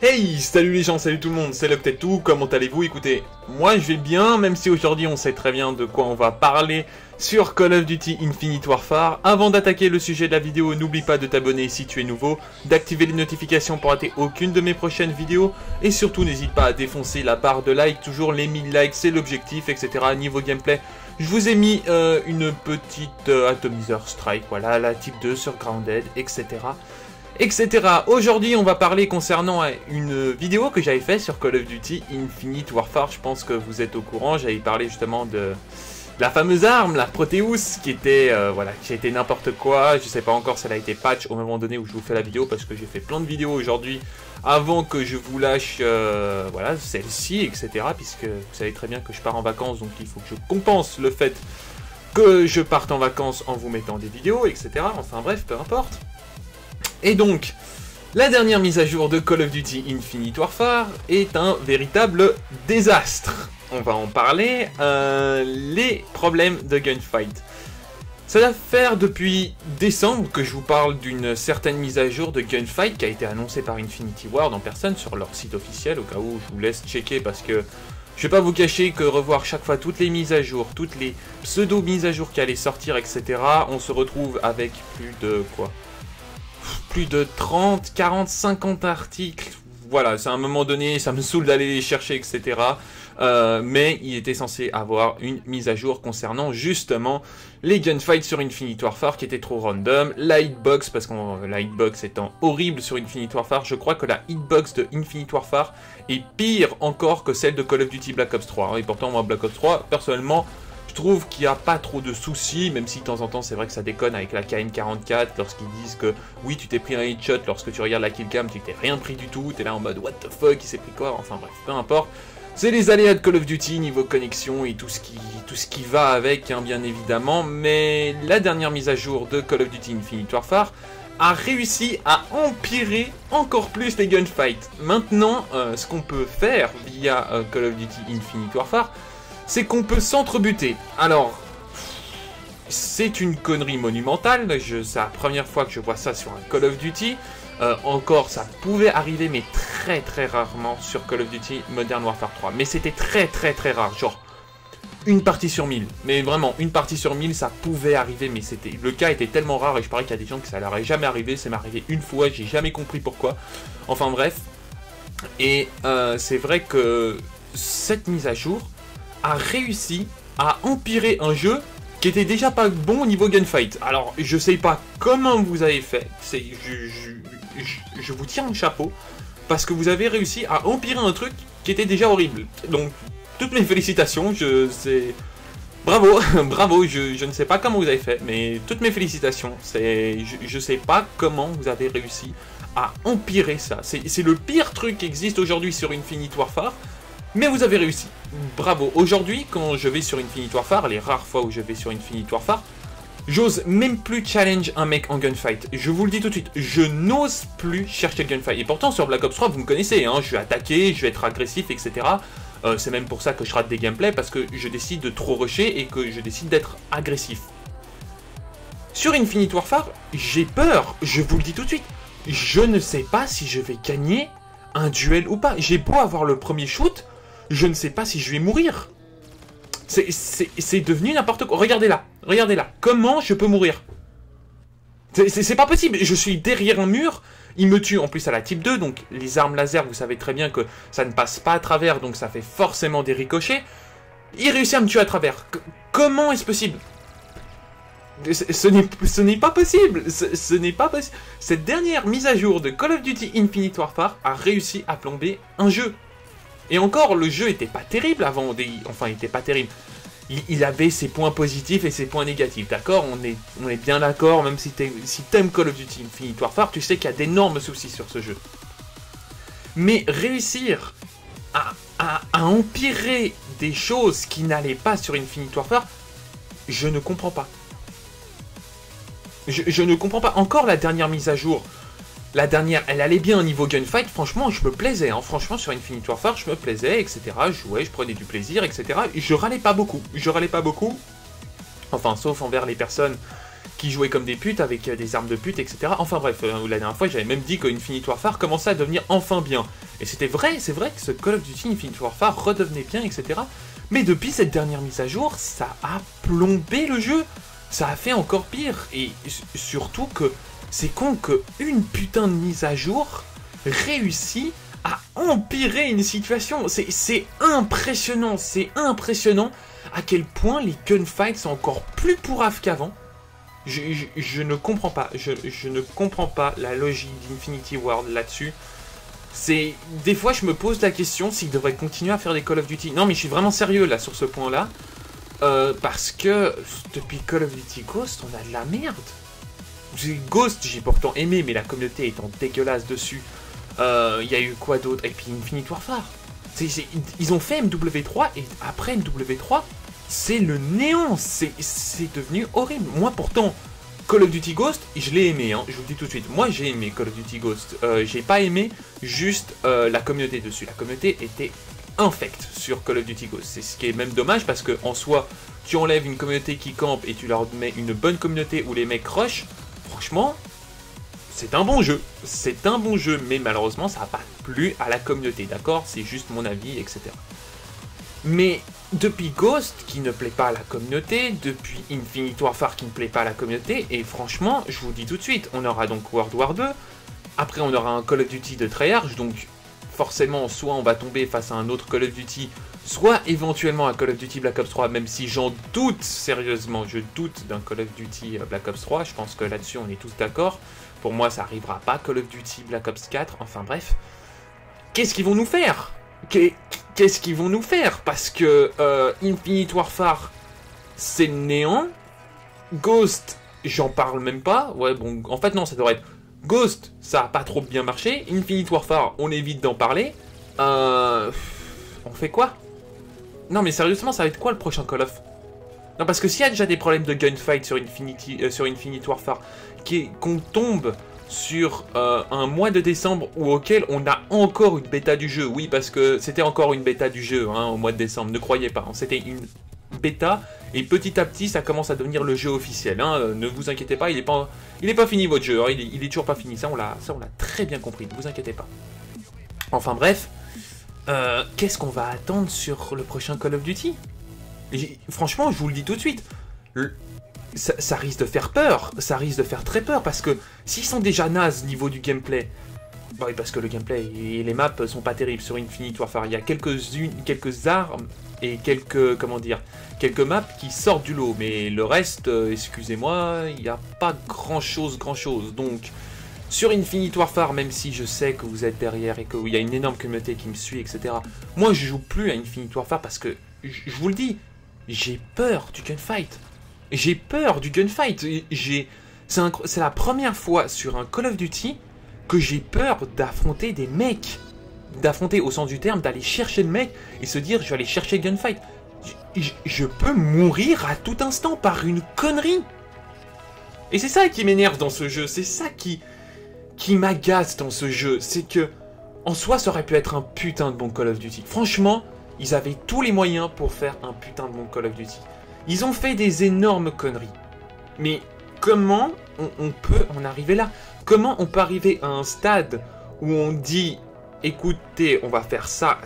Hey, salut les gens, salut tout le monde, c'est Loctetou, comment allez-vous? Écoutez, moi je vais bien, même si aujourd'hui on sait très bien de quoi on va parler sur Call of Duty Infinite Warfare. Avant d'attaquer le sujet de la vidéo, n'oublie pas de t'abonner si tu es nouveau, d'activer les notifications pour rater aucune de mes prochaines vidéos, et surtout n'hésite pas à défoncer la barre de like, toujours les 1000 likes, c'est l'objectif, etc. Niveau gameplay, je vous ai mis une petite atomiseur strike, voilà, la type 2 sur Grounded, etc. Aujourd'hui, on va parler concernant une vidéo que j'avais faite sur Call of Duty Infinite Warfare. Je pense que vous êtes au courant. J'avais parlé justement de la fameuse arme, la Proteus, qui était voilà, qui a été n'importe quoi. Je sais pas encore si elle a été patch au moment donné où je vous fais la vidéo, parce que j'ai fait plein de vidéos aujourd'hui avant que je vous lâche voilà, celle-ci, etc. Puisque vous savez très bien que je pars en vacances, donc il faut que je compense le fait que je parte en vacances en vous mettant des vidéos, etc. Enfin bref, peu importe. Et donc, la dernière mise à jour de Call of Duty Infinite Warfare est un véritable désastre. On va en parler, les problèmes de gunfight. Ça va faire depuis décembre que je vous parle d'une certaine mise à jour de gunfight qui a été annoncée par Infinity Ward en personne sur leur site officiel, au cas où je vous laisse checker parce que je vais pas vous cacher que revoir chaque fois toutes les mises à jour, toutes les pseudo-mises à jour qui allaient sortir, etc. On se retrouve avec plus de 30, 40, 50 articles. Voilà, c'est à un moment donné, ça me saoule d'aller les chercher, etc. Mais il était censé avoir une mise à jour concernant justement les gunfights sur Infinite Warfare qui était trop random. La hitbox, parce que la hitbox étant horrible sur Infinite Warfare, je crois que la hitbox de Infinite Warfare est pire encore que celle de Call of Duty Black Ops 3. Et pourtant, moi, Black Ops 3, personnellement, je trouve qu'il n'y a pas trop de soucis, même si de temps en temps c'est vrai que ça déconne avec la KN44 lorsqu'ils disent que oui, tu t'es pris un headshot lorsque tu regardes la killcam, tu t'es rien pris du tout, t'es là en mode what the fuck, il s'est pris quoi, enfin bref, peu importe. C'est les aléas de Call of Duty niveau connexion et tout ce qui va avec, hein, bien évidemment, mais la dernière mise à jour de Call of Duty Infinite Warfare a réussi à empirer encore plus les gunfights. Maintenant, ce qu'on peut faire via Call of Duty Infinite Warfare, c'est qu'on peut s'entrebuter. Alors, c'est une connerie monumentale, c'est la première fois que je vois ça sur un Call of Duty. Encore, ça pouvait arriver, mais très très rarement sur Call of Duty Modern Warfare 3. Mais c'était très très très rare, genre une partie sur 1000. Mais vraiment, une partie sur 1000, ça pouvait arriver, mais le cas était tellement rare, et je parie qu'il y a des gens que ça leur est jamais arrivé. Ça m'est arrivé une fois, j'ai jamais compris pourquoi. Enfin bref, et c'est vrai que cette mise à jour a réussi à empirer un jeu qui était déjà pas bon au niveau gunfight. Alors, je sais pas comment vous avez fait, je vous tire mon chapeau, parce que vous avez réussi à empirer un truc qui était déjà horrible. Donc, toutes mes félicitations, bravo, bravo, je ne sais pas comment vous avez fait, mais toutes mes félicitations, je sais pas comment vous avez réussi à empirer ça. C'est le pire truc qui existe aujourd'hui sur Infinite Warfare, mais vous avez réussi. Bravo. Aujourd'hui, quand je vais sur Infinite Warfare, les rares fois où je vais sur Infinite Warfare, j'ose même plus challenge un mec en gunfight. Je vous le dis tout de suite, je n'ose plus chercher le gunfight. Et pourtant, sur Black Ops 3, vous me connaissez, hein, je vais attaquer, je vais être agressif, etc. C'est même pour ça que je rate des gameplays, parce que je décide de trop rusher et que je décide d'être agressif. Sur Infinite Warfare, j'ai peur, je vous le dis tout de suite. Je ne sais pas si je vais gagner un duel ou pas. J'ai beau avoir le premier shoot, je ne sais pas si je vais mourir. C'est devenu n'importe quoi. Regardez là, comment je peux mourir? C'est pas possible, je suis derrière un mur, il me tue en plus à la type 2, donc les armes laser, vous savez très bien que ça ne passe pas à travers, donc ça fait forcément des ricochets. Il réussit à me tuer à travers. Comment est-ce possible? Ce n'est pas possible, ce n'est pas possible. Cette dernière mise à jour de Call of Duty Infinite Warfare a réussi à plomber un jeu. Et encore, le jeu était pas terrible avant, enfin il était pas terrible. Il avait ses points positifs et ses points négatifs, d'accord, on est bien d'accord, même si t'aimes Call of Duty Infinite Warfare, tu sais qu'il y a d'énormes soucis sur ce jeu. Mais réussir à empirer des choses qui n'allaient pas sur Infinite Warfare, je ne comprends pas. Je ne comprends pas. Encore la dernière mise à jour, la dernière, elle allait bien au niveau gunfight, franchement, je me plaisais, hein. Franchement, sur Infinite Warfare, je me plaisais, etc. Je jouais, je prenais du plaisir, etc. Et je râlais pas beaucoup, enfin, sauf envers les personnes qui jouaient comme des putes avec des armes de pute, etc. Enfin bref, la dernière fois, j'avais même dit que Infinite Warfare commençait à devenir enfin bien. Et c'était vrai, c'est vrai que ce Call of Duty Infinite Warfare redevenait bien, etc. Mais depuis cette dernière mise à jour, ça a plombé le jeu. Ça a fait encore pire. Et surtout que c'est con que une putain de mise à jour réussit à empirer une situation. C'est impressionnant, à quel point les gunfights sont encore plus pourraves qu'avant. Je ne comprends pas, je ne comprends pas la logique d'Infinity Ward là-dessus. Des fois je me pose la question s'ils devraient continuer à faire des Call of Duty. Non mais je suis vraiment sérieux là sur ce point-là. Parce que depuis Call of Duty Ghost, on a de la merde. Ghost, j'ai pourtant aimé, mais la communauté étant dégueulasse dessus. Il y a eu quoi d'autre? Et puis Infinite Warfare. Ils ont fait MW3 et après MW3, c'est le néant. C'est devenu horrible. Moi pourtant, Call of Duty Ghost, je l'ai aimé, hein, je vous le dis tout de suite. Moi j'ai aimé Call of Duty Ghost. J'ai pas aimé juste la communauté dessus. La communauté était infecte sur Call of Duty Ghost. C'est ce qui est même dommage parce que en soi, tu enlèves une communauté qui campe et tu leur mets une bonne communauté où les mecs rush. Franchement, c'est un bon jeu. C'est un bon jeu, mais malheureusement, ça n'a pas plu à la communauté, d'accord? C'est juste mon avis, etc. Mais depuis Ghost, qui ne plaît pas à la communauté, depuis Infinite Warfare, qui ne plaît pas à la communauté, et franchement, je vous dis tout de suite, on aura donc World War 2, après on aura un Call of Duty de Treyarch, donc forcément, soit on va tomber face à un autre Call of Duty, soit éventuellement un Call of Duty Black Ops 3, même si j'en doute sérieusement, je doute d'un Call of Duty Black Ops 3, je pense que là-dessus on est tous d'accord. Pour moi, ça arrivera pas, Call of Duty Black Ops 4, enfin bref. Qu'est-ce qu'ils vont nous faire? Qu'est-ce qu'ils vont nous faire? Parce que Infinite Warfare, c'est le néant. Ghost, j'en parle même pas. Ouais, bon, en fait non, ça devrait être Ghost, ça a pas trop bien marché. Infinite Warfare, on évite d'en parler. On fait quoi? Non mais sérieusement, ça va être quoi le prochain Call of? Non parce que s'il y a déjà des problèmes de gunfight sur Infinite Warfare, qu'on tombe sur un mois de décembre ou auquel on a encore une bêta du jeu. Oui, parce que c'était encore une bêta du jeu hein, au mois de décembre, ne croyez pas. C'était une bêta et petit à petit ça commence à devenir le jeu officiel. Hein. Ne vous inquiétez pas, il est pas fini votre jeu, hein. il est toujours pas fini. Ça on l'a très bien compris, ne vous inquiétez pas. Enfin bref, qu'est-ce qu'on va attendre sur le prochain Call of Duty? Franchement, je vous le dis tout de suite. Ça risque de faire peur, ça risque de faire très peur, parce que s'ils sont déjà nazes niveau du gameplay, bah oui, parce que le gameplay et les maps sont pas terribles sur Infinite Warfare, il y a quelques armes et quelques maps qui sortent du lot, mais le reste, excusez-moi, il n'y a pas grand chose, donc sur Infinite Warfare, même si je sais que vous êtes derrière et qu'il y a une énorme communauté qui me suit, etc., moi je joue plus à Infinite Warfare parce que, je vous le dis, j'ai peur du gunfight. J'ai peur du gunfight. C'est la première fois sur un Call of Duty que j'ai peur d'affronter des mecs. D'affronter au sens du terme, d'aller chercher le mec et se dire je vais aller chercher le gunfight. Je peux mourir à tout instant par une connerie. Et c'est ça qui m'énerve dans ce jeu. C'est ça qui m'agace dans ce jeu. C'est que, en soi, ça aurait pu être un putain de bon Call of Duty. Franchement, ils avaient tous les moyens pour faire un putain de bon Call of Duty. Ils ont fait des énormes conneries. Mais comment on peut en arriver là? Comment on peut arriver à un stade où on dit écoutez, on va faire ça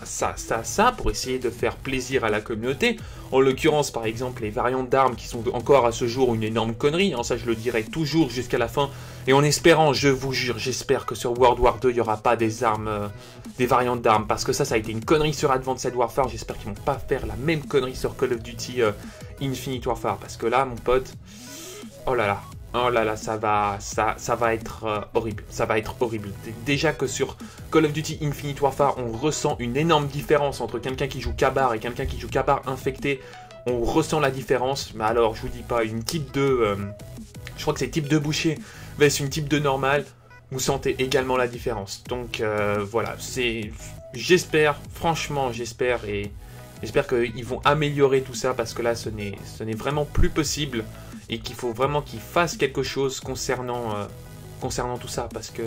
pour essayer de faire plaisir à la communauté. En l'occurrence, par exemple, les variantes d'armes qui sont encore à ce jour une énorme connerie. Hein, ça, je le dirai toujours jusqu'à la fin. Et en espérant, je vous jure, j'espère que sur World War 2, il n'y aura pas des armes, des variantes d'armes. Parce que ça a été une connerie sur Advanced Warfare. J'espère qu'ils ne vont pas faire la même connerie sur Call of Duty Infinite Warfare. Parce que là, mon pote, oh là là, ça va être horrible. Ça va être horrible. Déjà que sur Call of Duty Infinite Warfare, on ressent une énorme différence entre quelqu'un qui joue Kabar et quelqu'un qui joue Kabar infecté. On ressent la différence. Mais alors, je vous dis pas, une type 2... je crois que c'est type 2 boucher versus une type 2 normale. Vous sentez également la différence. Donc, voilà. J'espère, franchement, j'espère. Et j'espère qu'ils vont améliorer tout ça parce que là, ce n'est vraiment plus possible. Et qu'il faut vraiment qu'ils fassent quelque chose concernant tout ça. Parce que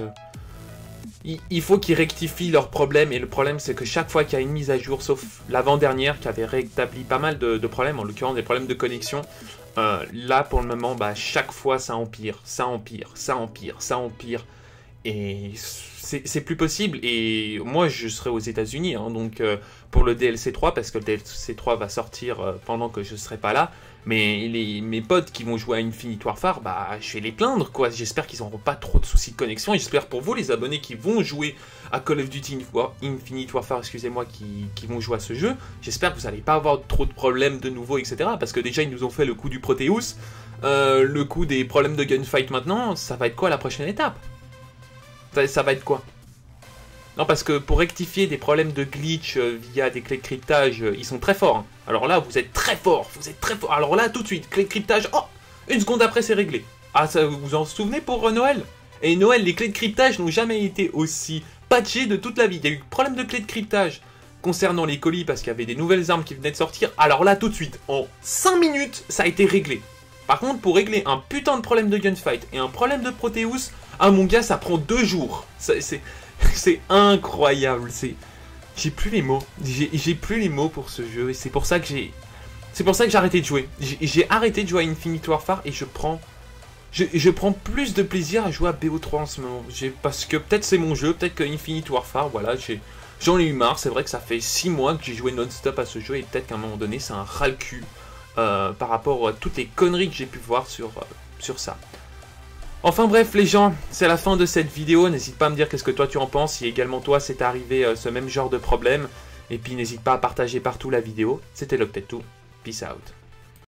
il faut qu'ils rectifient leurs problèmes. Et le problème, c'est que chaque fois qu'il y a une mise à jour, sauf l'avant-dernière qui avait rétabli pas mal de problèmes, en l'occurrence des problèmes de connexion, là, pour le moment, chaque fois, ça empire. et c'est plus possible. Et moi, je serai aux États-Unis, hein, donc pour le DLC 3, parce que le DLC 3 va sortir pendant que je serai pas là. Mais mes potes qui vont jouer à Infinite Warfare, bah, je vais les plaindre, quoi. J'espère qu'ils n'auront pas trop de soucis de connexion. Et j'espère pour vous, les abonnés qui vont jouer à Call of Duty Infinite Warfare, excusez-moi, qui vont jouer à ce jeu, j'espère que vous n'allez pas avoir trop de problèmes de nouveau, etc. Parce que déjà, ils nous ont fait le coup du Proteus, le coup des problèmes de gunfight maintenant. Ça va être quoi la prochaine étape? Ça va être quoi? Non, parce que pour rectifier des problèmes de glitch via des clés de cryptage, ils sont très forts. Hein. Alors là, vous êtes très fort, Alors là, tout de suite, clé de cryptage, oh, une seconde après, c'est réglé. Ah, ça, vous vous en souvenez pour Noël? Et Noël, les clés de cryptage n'ont jamais été aussi patchées de toute la vie. Il y a eu problème de clés de cryptage concernant les colis parce qu'il y avait des nouvelles armes qui venaient de sortir. Alors là, tout de suite, en 5 minutes, ça a été réglé. Par contre, pour régler un putain de problème de gunfight et un problème de Proteus, ah mon gars, ça prend 2 jours. C'est incroyable. J'ai plus les mots. J'ai plus les mots pour ce jeu et c'est pour ça que j'ai arrêté de jouer. J'ai arrêté de jouer à Infinite Warfare et je prends plus de plaisir à jouer à BO3 en ce moment. Parce que peut-être c'est mon jeu, peut-être que Infinite Warfare, voilà, j'en ai eu marre. C'est vrai que ça fait 6 mois que j'ai joué non-stop à ce jeu et peut-être qu'à un moment donné, c'est un ras-le-cul par rapport à toutes les conneries que j'ai pu voir sur ça. Enfin bref les gens, c'est la fin de cette vidéo, n'hésite pas à me dire qu'est-ce que toi tu en penses, si également toi c'est arrivé ce même genre de problème, et puis n'hésite pas à partager partout la vidéo, c'était Loctet2, peace out.